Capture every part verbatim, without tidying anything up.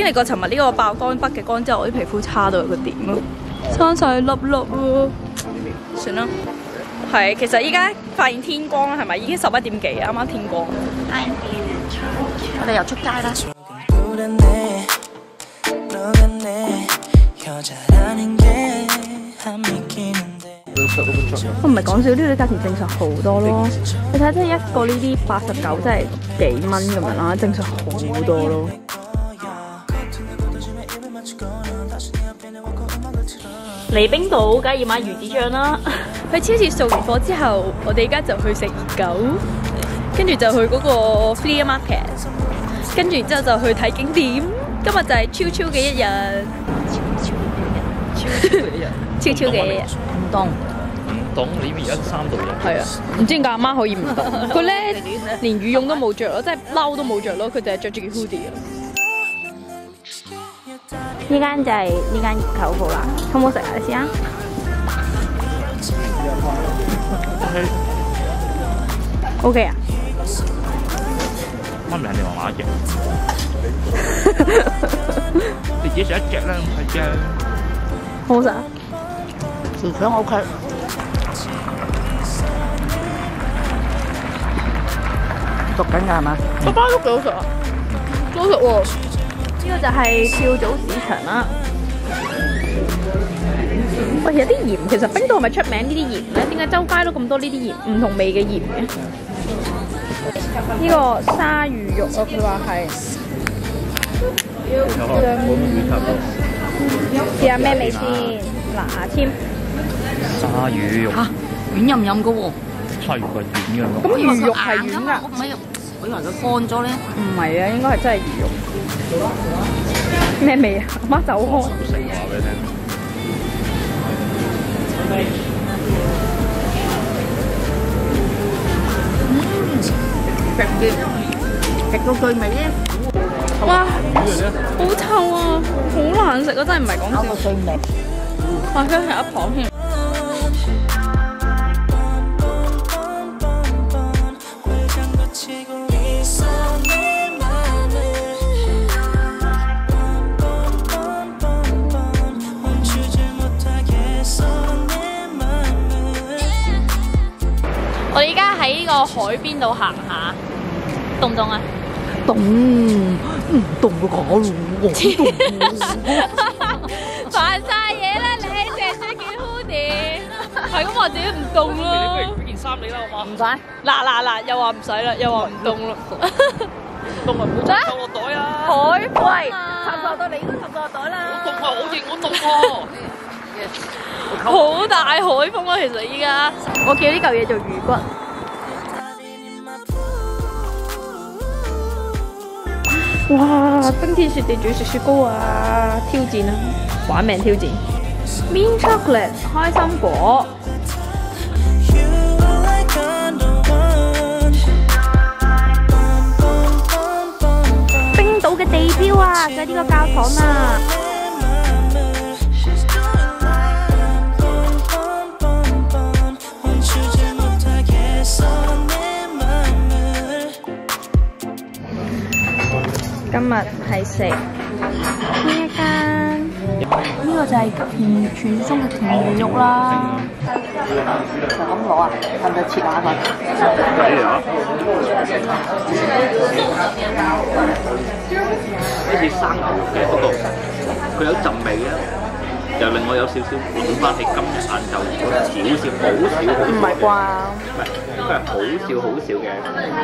歷過尋日呢個爆乾筆嘅乾之後，我啲皮膚差到有個點咯，生晒粒粒啊！算啦，係其實依家發現天光啦，係咪已經十一點幾？啱啱天光。我哋又出街啦。我唔係講笑，呢啲價錢正常好多咯。你睇，即係一個呢啲八十九，即係幾蚊咁樣啦，正常好多咯。嚟冰島梗係要買魚子醬啦。去超市掃完貨之後，我哋而家就去食熱狗，跟住就去嗰個 flea market， 跟住然之後就去睇景點。今日就係超超嘅一日，超超嘅一日，超超嘅一日。唔凍， 唔凍，呢邊而家三度嘢。 係啊，唔知點解阿媽可以唔凍？佢咧連羽絨都冇着咯，即係褸都冇着咯，佢淨係着住件 hoodie 啊。呢間就係呢間熱狗鋪啦，好唔好食啊？你試下。O K 啊？ 媽咪係你話買一隻，你自己食一隻啦，唔使啫。 好唔好食啊？ 薯腸 O K。熟緊㗎係嘛？ 個包都幾好食啊，幾好食喎！呢個就係跳蚤市場啦。喂，有啲鹽，其實冰島係咪出名呢啲鹽咧？點解周街都咁多呢啲鹽，唔同味嘅鹽嘅？呢個鯊魚肉啊，佢話係。試下咩味先？嗱，牙籤。 鯊魚肉。 嚇，軟腍腍嘅喎。 鯊魚係軟嘅喎。 咁魚肉係軟㗎？ 唔係，我以為佢乾咗咧。 唔係啊，應該係真係魚肉。咩味啊？媽走開。 食話俾你聽。 食嘅，食到最尾咧。 哇！好臭啊！好難食啊！真係唔係講笑。 最尾。 哇！佢係一旁添。我哋而家喺呢個海邊度行下，凍唔凍啊？ 凍，唔凍嘅假咯，我凍。 扮晒嘢啦，你淨係着件 hoodie， 係咁話自己唔凍咯。 不如件衫你啦，好嘛？ 唔使。 嗱嗱嗱，又話唔使啦，又話唔凍啦。 凍咪唔好插我袋啊！ 海喂，插錯到你都插錯袋啦。 好凍啊！好熱，我凍喎。 好大海風啊！其實依家，我叫呢嚿嘢做魚骨。哇！冰天雪地仲要食雪糕啊！挑戰啊！玩命挑戰。Mint chocolate 開心果。冰島嘅地標啊，就係呢個教堂啊！今日係食呢一間，呢個就係甜傳送嘅甜魚肉啦。 就咁攞啊？係咪切下佢？ 係啊。呢似生牛肉嘅，不過佢有陣味啊，又令我有少少諗翻起今日晏晝嗰少少好少。 唔係啩？ 唔係，佢係好少好少嘅。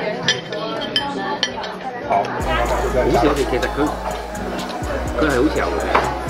好似好似，其實佢佢係好似有嘅，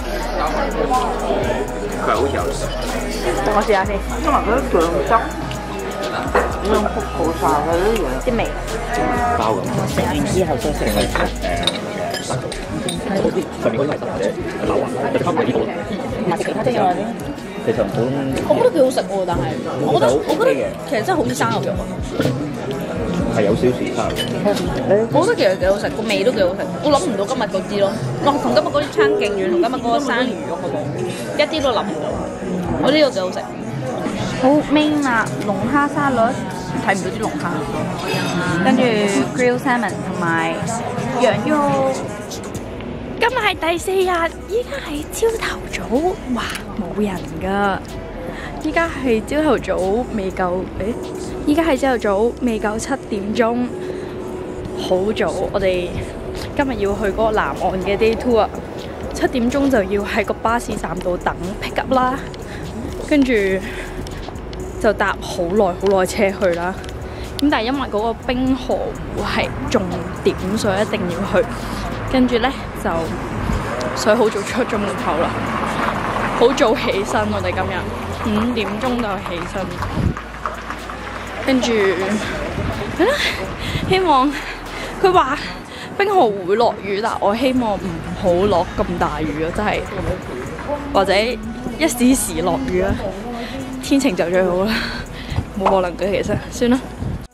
佢係好似有嘅。 等我試下先。 因為佢啲醬汁，咁樣焗好晒嘅啲嘢， 啲味。 包咁。 食完之後再食。 定係誒嗰啲上面嗰啲係或者柳啊，就溝埋呢個。 唔係食其他啲嘢啲。 其實唔好。 我覺得幾好食喎，但係我覺得我覺得其實真係好似生牛肉啊。 係有少少差嘅。 我覺得其實幾好食，個味都幾好食。我諗唔到今日嗰支咯，我同今日嗰啲餐勁遠，同今日嗰個生魚肉好冇，一啲都諗唔到。我呢個幾好食。好 main 啦，龍蝦沙律，睇唔到啲龍蝦。跟住 grill salmon 同埋羊肉， 今日係第四日，依家係朝頭早，哇冇人㗎。依家係朝頭早未夠，誒，依家係朝頭早未夠七點鐘，好早。我哋今日要去嗰個南岸嘅 day tour， 七點鐘就要喺個巴士站度等 pick up 啦，跟住就搭好耐好耐車去啦。咁但係因為嗰個冰河湖係重點，所以一定要去。跟住咧就所以好早出咗門口啦，好早起身。我哋今日五點鐘就起身，跟住係啦。希望佢話冰河湖會落雨，但我希望唔好落咁大雨咯，真係或者一時時落雨啦，天晴就最好啦。冇可能嘅，其實算啦。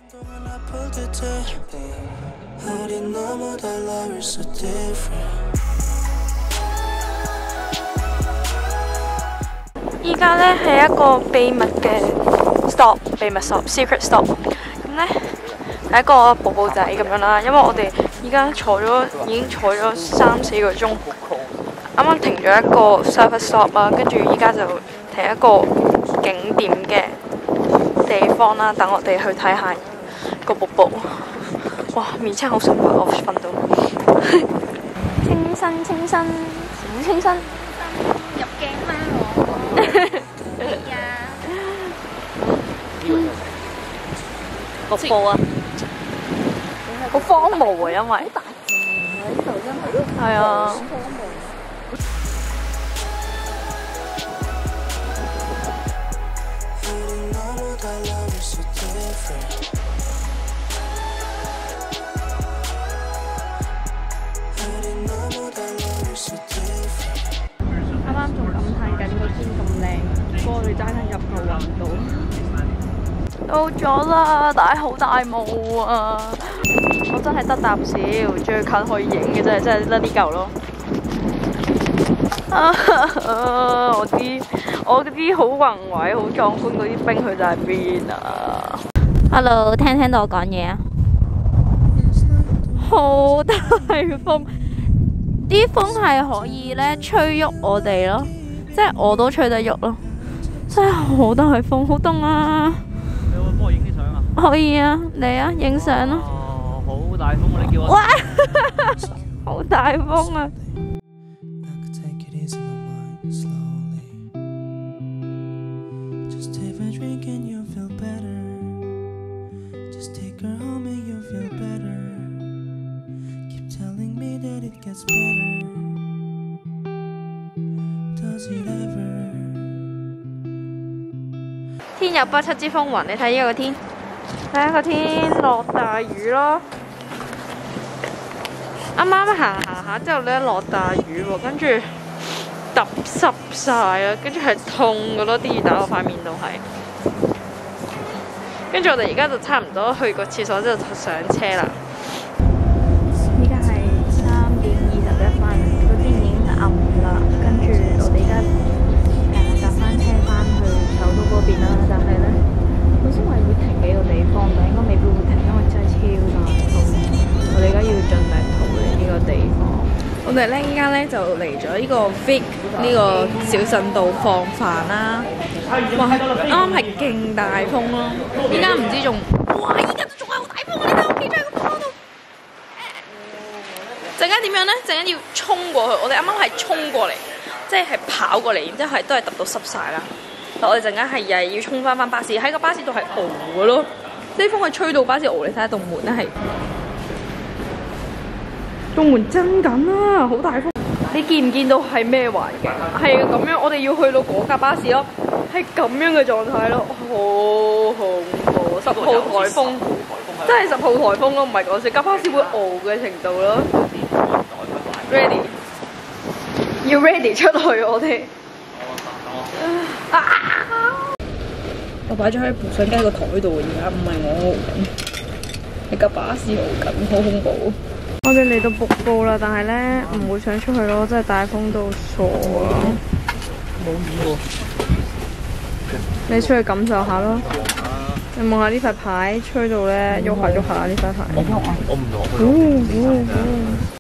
依家咧係一個秘密嘅 stop， 秘密 stop，secret stop。咁咧係一個步步仔咁樣啦，因為我哋依家坐咗已經坐咗三四個鐘，啱啱停咗一個 service stop 啦，跟住依家就停一個景點嘅地方啦，等我哋去睇下個瀑布。哇，面青好純白，我瞓到。清新清新，小清新。 入鏡啦我。係啊。 瀑布啊！好荒蕪啊，因為。好大自然啊！呢度真係。係啊。啱啱仲感嘆緊個天咁靚，不過我哋爭緊入去揾唔到。到咗啦，但係好大霧啊！我真係得啖笑，最近可以影嘅真係真係得呢嚿咯。啊！我啲我啲好宏偉、好壯觀嗰啲冰，佢就喺邊啊 Hello， 聽唔聽到我講嘢啊？ 好大風，啲風係可以咧吹喐我哋咯，即係我都吹得喐咯，真係好大風，好凍啊！ 你有冇幫我影啲相啊？ 可以啊，嚟啊，影相咯！ 哦，好大風啊！你叫我哇，好大風啊！天有不測之風雲，你睇呢個天，睇下個天落大雨咯。啱啱行行下之後咧落大雨喎，跟住揼濕晒啊，跟住係痛嘅咯，啲雨打我塊面度係。跟住我哋而家就差唔多去個廁所之後就上車啦。依家係三點二十一分，個天已經暗啦。跟住我哋而家誒搭翻車翻去首都嗰邊啦。但係咧，本身話會停幾個地方，但應該未必會停，因為真係超大風。我哋而家要盡力逃離呢個地方。我哋咧依家咧就嚟咗呢個 Vic 呢個小鎮度放飯啦。哇！啱啱係勁大風咯，依家唔知仲哇！依家都仲係好大風啊！你睇我企咗喺個坡度。陣間點樣咧？陣間要衝過去。我哋啱啱係衝過嚟，即係跑過嚟，然之後係都係揼到濕晒啦。但我哋陣間係又係要衝翻翻巴士，喺個巴士度係熬嘅咯。啲風係吹到巴士熬，你睇下棟門咧係。棟門震緊啊！好大風。你見唔見到係咩環境？係咁樣，我哋要去到嗰架巴士咯，係咁樣嘅狀態咯，好恐怖！十號颱風，真係十號颱風咯，唔係講笑，架巴士會熬嘅程度咯。Ready， 要 ready 出去我哋。啊！我擺咗喺部相機個台度，而家唔係我熬緊，係架巴士熬緊，好恐怖。我哋嚟到瀑布啦，但係咧唔會想出去咯，真係大風到傻啊！冇雨喎，你出去感受下咯。你望下呢塊牌，吹到咧喐下喐下呢塊牌。我唔落去。